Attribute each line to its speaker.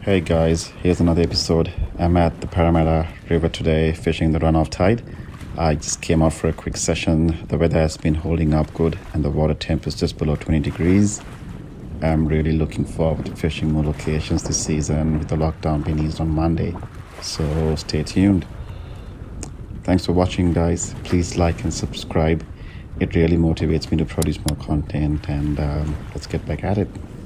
Speaker 1: Hey guys, here's another episode. I'm at the Parramatta River today fishing the runoff tide. I just came out for a quick session. The weather has been holding up good and the water temp is just below 20 degrees. I'm really looking forward to fishing more locations this season with the lockdown being eased on Monday. So stay tuned. Thanks for watching guys. Please like and subscribe. It really motivates me to produce more content and let's get back at it.